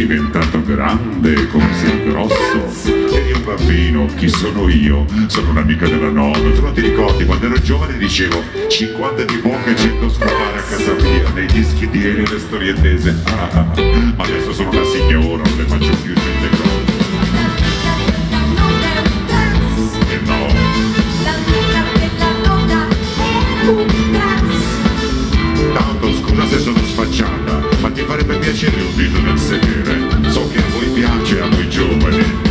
diventato grande come sei grosso. Eri un bambino, chi sono io? Sono un'amica della nonna. Tu non ti ricordi quando ero giovane dicevo 50 di bocca e 100 scopare a casa mia nei dischi di Elio e le storie tese. Ma adesso sono una signora, non le faccio più certe cose. E no, tanto scusa se sono sfacciata, ma ti farebbe piacere un dito nel sedere. So che a voi piace, a voi giovani.